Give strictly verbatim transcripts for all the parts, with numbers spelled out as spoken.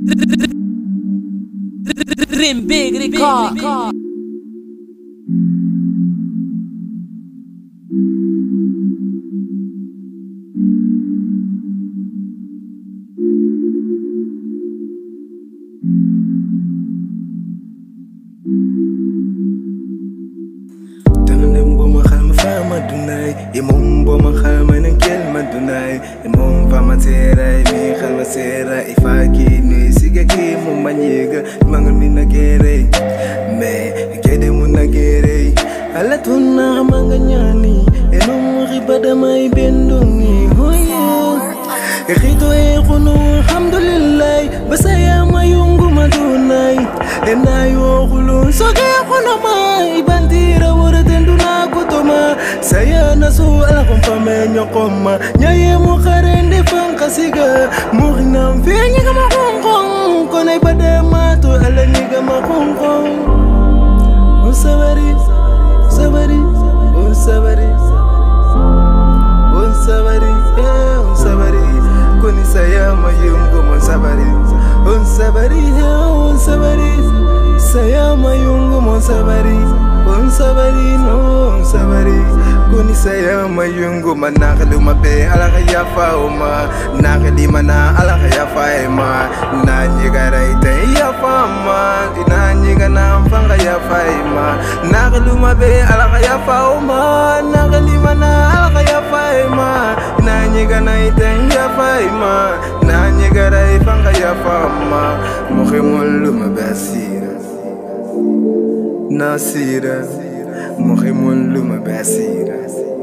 Dream big record. Imum bo makhama nkel madunai imum fama tera mi khalwa sera ifaki ni sigaki mum manyiga mangal na gere me kede mun na gere ala tunna manganyani enum ribada mai bendungi hoyo khito e khunu alhamdulillah basaya mayungu madunai enayo khulu soge khunu mai bandira wordenduna kutuma saya nasu ala kompame nyokoma nyaye mu kharende fankasiga murinam fenyi kama kongkong konai pada matu ala niga makongkong unsabari sabari unsabari unsabari eh unsabari koni saya mayungu unsabari unsabari unsabari saya mayungu unsabari unsabari no unsabari kuni saya mayungu manakalu mabe alaka yafa uma nakali mana alaka yafa ema nanyi garaita yafa ma nanyi gana mfanga yafa ema nakalu mabe alaka yafa uma nakali mana alaka yafa ema nanyi gana ita yafa ema nanyi garai fanga yafa ma mukhimul mabasira nasira muhimun luma basira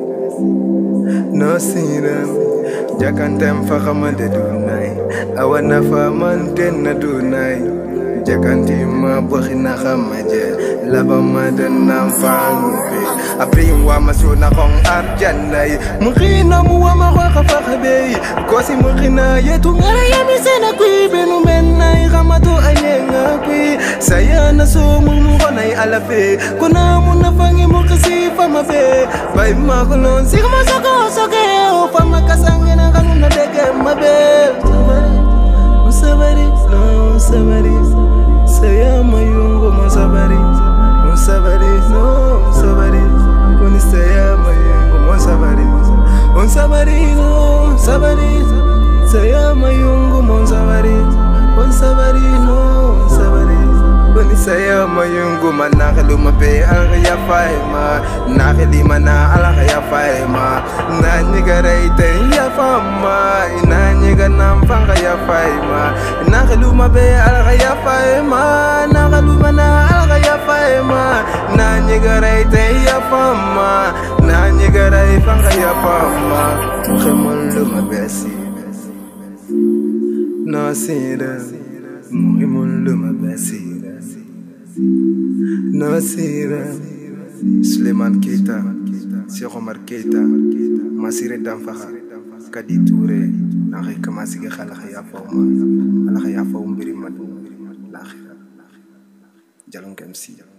nasira jakantem fakamande dunai awana faman tenna dunai jakantima bokhina khamaje laba madan nam fangupe apri wa masuna kong arjanai mukhina muwa makha fakhabe kosi mukhina yetu ngara yamisena kui benu menai khamatu ayenga kui saya nasumu munai alafe kuna munafangi mukasi fama fe bai makulon sigma soko soke fama kasangena kanuna dege mabe usabari no usabari saya mayungu musabari usabari no usabari kuni saya mayungu musabari usabari no usabari saya mayungu musabari usabari no usabari kuni saya mayungu manakalu mabe alaka yafaima nakali mana alaka yafaima nanyi garaita yafama nanyi ganam fanga yafaima nakalu mabe alaka yafaima nakalu mana alaka yafaima nanyi garaita yafama nanyi garai fanga yafama muhimul mabasi nasira muhimul mabasi Nasira Suleiman Keita Cheikh Omar Keita Masire Damfaha Kadi Touré Nari kamasi ge khala khaya fawma ala khaya fawm biri mad la khira jalon kam si